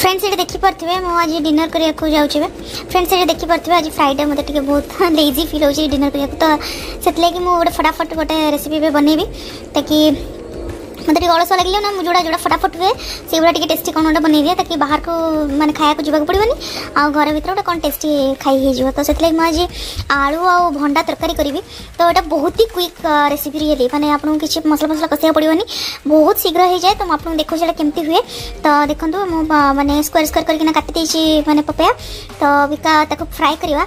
friends ये देखी पारे मु आज डिनर करने जाऊँगी फ्रेंड्स ये देखी पारे आज फ्राइडे मतलब बहुत लेजी फील हो डिनर करने तो से मुझे फटाफट गोटे रेसिपी बनैबी ताकि मतलब अलस लगे ना जोड़ा जोड़ा फटाफट हुए से गुड़ा टेस्टी कौन गोटे बनई दिए ताकि बाहर को माने खाया जावाक पड़ोनी आ घर भर गोटे कौन टेस्टी खाई हो तो से मुझे आलू आ भंडा तरकारी करी तो यहाँ बहुत ही क्विक रेसिपी रियली माने आपको किसी मसला मसला कसिया पड़ोनी बहुत शीघ्र हो जाए तो मुझे देखो से केमती हुए तो देखो माने स्क्वायर स्क्वायर करके काटी देछि माने पपया तो बिका फ्राए करवा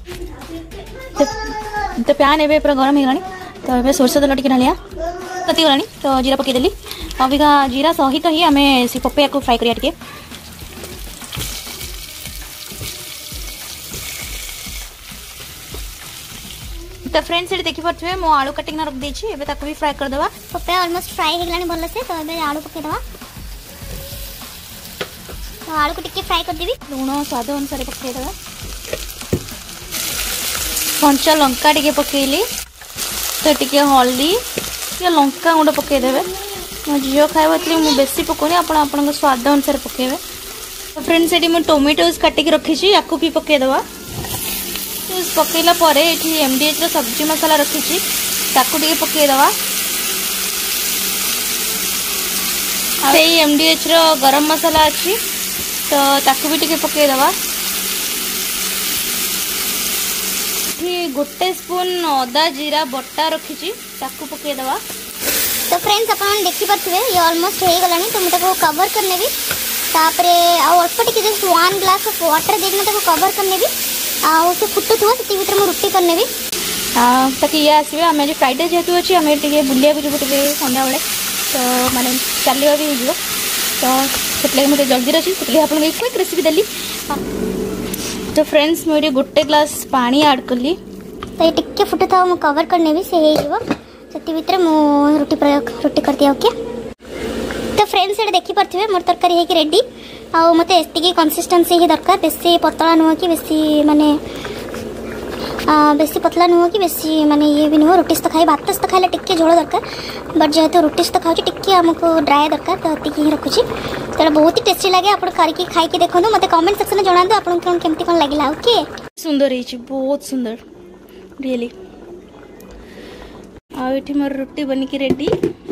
तो प्यान ए पूरा गरम हो तो ये सोरष तेल टे ढालिया कति गलानी तो जीरा पकईदेली अबिका जीरा सहित ही आम से पपया को फ्राए करिया टिके तो फ्रेंड्स ये देखी पारे मो आलू काटिक रख देछि एबे ताको भी फ्राए कर देबा पपया ऑलमोस्ट फ्राई हो गलानी भल से तो एबे आलू पके देबा तो आलू को टिके फ्राई कर देबी लूण स्वाद अनुसार पके देबा कंचा लंका टिके पकेली तो टिके हल्दी या लंका गुंड पकईदे मो झील खाइबा मुझे बेसी पकौनी आप स्वाद अनुसार पकेबे तो फ्रेंड्स ये मुझे टोमेटोज काटिक रखी या भी पकईदे पकईला ये MDH सब्जी मसाला रखी ताकू पकईदे MDH गरम मसाला अच्छी तो ताकू भी टिके पकईदे गोटे स्पून अदा जीरा बटा रखी ताकू पकईदे तो फ्रेंड्स आप देखी पारे ये ऑलमोस्ट हो गलानी तो मुझे कवर करने भी तापरे अल्प टिके जस्ट 1 ग्लास ऑफ वाटर देना कवर करने भी से फुटू थो से भीतर मुझे रुटी करने भी ताकि ये आसवे आम आज फ्राइडे जेहतु अच्छी आम बुलिया जीव टे संध्या बेले तो माने चलवा भी हो तो से मुझे जल्दी अच्छी से आप क्विक रेसिपी देली तो फ्रेंड्स मुझे गोटे ग्लास पानी ऐड कली तो ये टिके फुटू था मुझे कवर करने भी से से भीतर मुझे रुटी कर दिया ओके तो फ्रेंड्स ये देखी पारे मोर तरकारी है रेडी आ मत एति कंसिस्टेंसी ही दरकार बेसी पतला नुह कि बेसी माने बेसी पतला नुह कि बेसी माने ये भी नुह रुटी तो खाई भात तो खाइले टिके झोल दरकार बट जेहेतु रुटी तो खाऊँ टिके आमको ड्राए दरकार तो ये ही रखुची तो बहुत ही टेस्टी लगे आप करके खाई देखो मत कमेंट सेक्शन में जणातु आपको केमती कौन लगे ओके सुंदर है बहुत सुंदर रियली आठी मोर रुटी बनिकी रेडी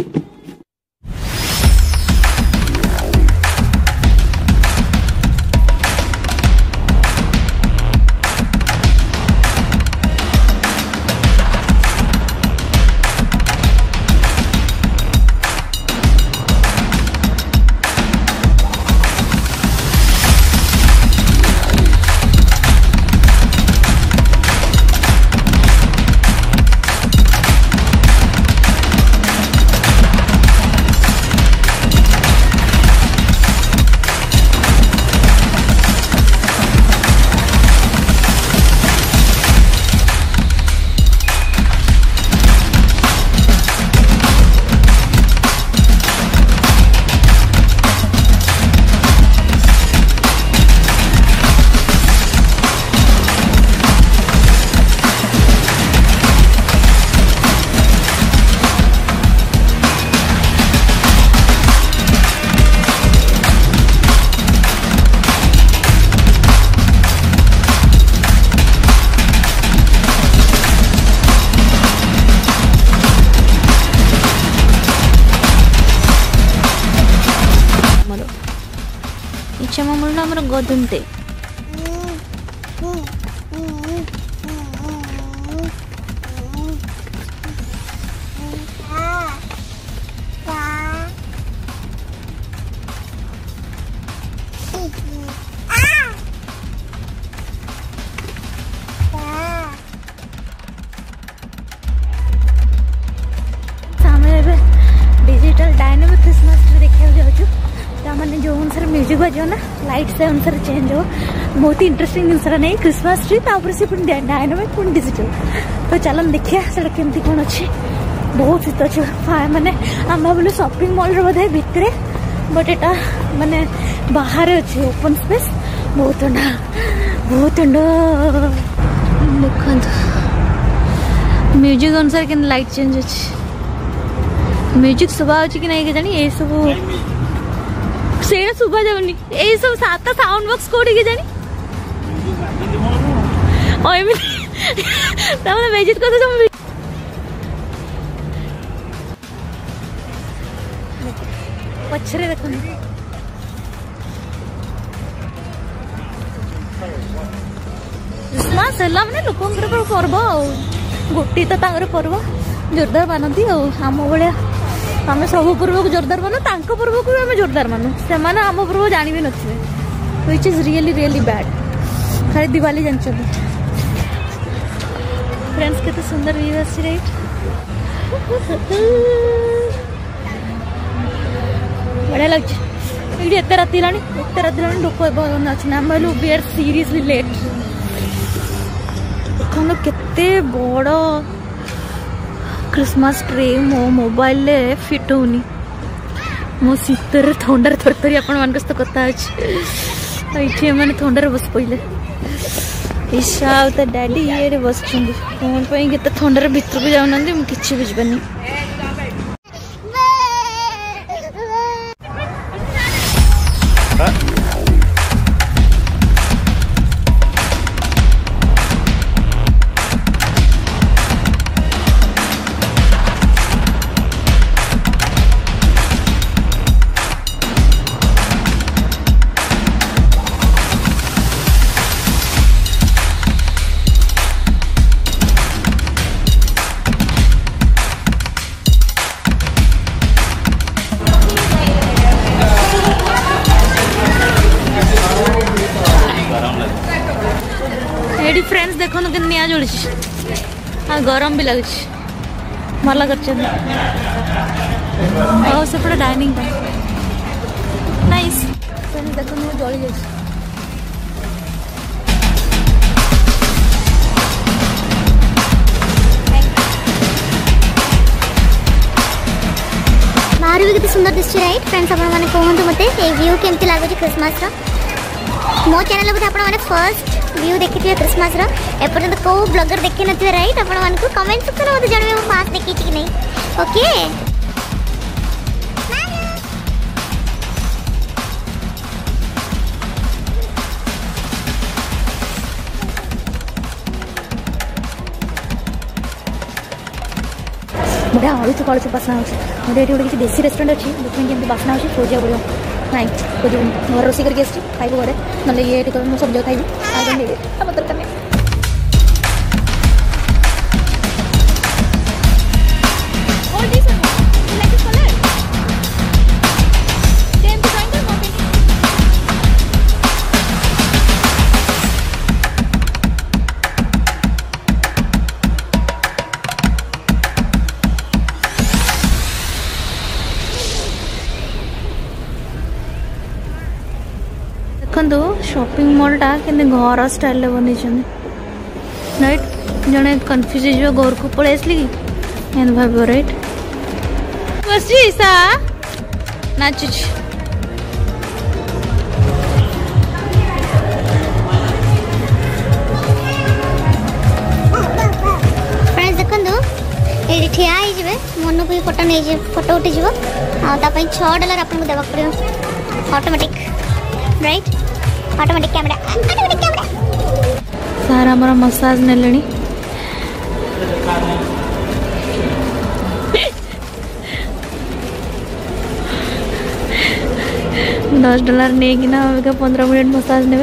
नमर गदुंते डिजिटल डायनामिक क्रिसमस ट्री देखा जाऊँ मैंने जो अनुसार म्यूजिक बजो ना लाइट से अनुसार चेंज हो बहुत ही इंटरेस्टिंग जिनस नहीं क्रिसमस ट्री तापर से डायनामिक पुणी डिजिटल तो चलो देखिए से केमती कौन अच्छी बहुत शीत अच्छे माने आम भाविलु शॉपिंग मॉल बोधे भितर बट एटा माने बाहर अच्छे ओपन स्पेस बहुत ठंडा देखो म्यूजिक अनुसार के लाइट चेंज अच्छे म्यूजिक सुबह कि नहीं जानी ये सब से सुबह जाऊनी यही सब सात साउंड बॉक्स कोड़ी के जानी बेजित कर पछरे देख क्रिसमस है मैंने लोक पर्व गोटे तो पर्व जोरदार मानती आम भाया आम सब पर्व को जोरदार मानु पर्व को भी आम जोरदार मानु से आम पर्व जानी भी नथिबे which is really really bad खाली दिवाली जानछो फ्रेंड्स केते सुंदर व्यू आसी राइट बढ़िया लगे ये एत रात लोक अच्छे आम भाई वी आर सीरियसली लेट देखो केते बड़ क्रिसमस ट्री मो मोबाइल फिट होनी मो शीतर थंडार थरथरी आपण मान सहित कथा अच्छे मैंने थंडार बस पड़े ईशा तो डैडी ये बस कौन के थंडार भितर को जाऊना कि बुझीपानी फ्रेंड्स देखो कि निया जोड़ी हाँ गरम भी लगे भल कर सेपटे डाइनिंग नाइस देखो जली जाए बाहर भी कितनी सुंदर दिशा राइट फ्रेंड्स आपण माने कहंतु मते ए व्यू केमती लागो क्रिसमस रो मो चैनल पे आपण माने फर्स्ट व्यू देखि क्रिसमस रो एपर्यंत को ब्लॉगर देखि नथिबे राइट आपण मान को कमेंट सेक्शन में जानबे मो पास देखि कि नहीं ओके बढ़िया आलू चुप बासना होते ये किसी देसी रेस्टोरेंट अच्छी देखने केमती बासना अच्छी खोजा पड़ो ना खोज घर रोसे करके आसी खाइबू घरे ना ये सब जगह खाइबी आम दरकार नहीं देखो शॉपिंग मॉलटा के घर स्टाइल बन राइट जड़े कन्फ्यूज हो घर को पलि आसली कि भाव राइट बस ईसा नाचु फ्रेंड्स देखो ये ठिया मन को फोटो नहीं फोटो उठी $6 आपको देवा पड़ो ऑटोमेटिक राइट ऑटोमेटिक कैमरा सार हमारा मसाज ने $10 नहीं कि 15 मिनट मसाज ने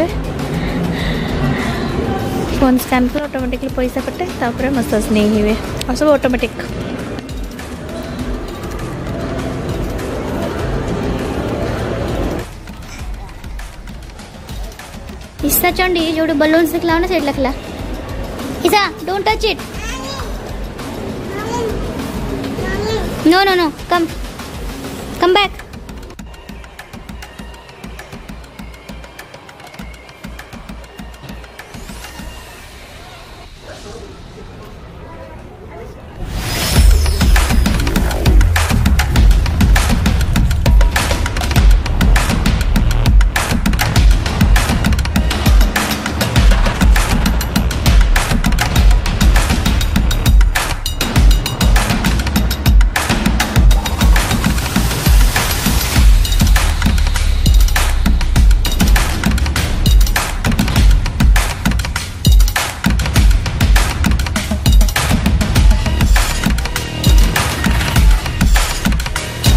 फोन स्कैन कर ऑटोमेटिकली पैसा कटे तापर मसाज नहीं हुए और सब ऑटोमेटिक ईसा चंडी जो बलून्स दिखला ना सेट लखला ईसा don't touch it no no no come back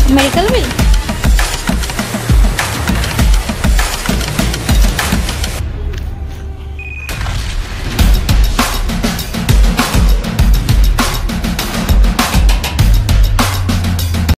medical bill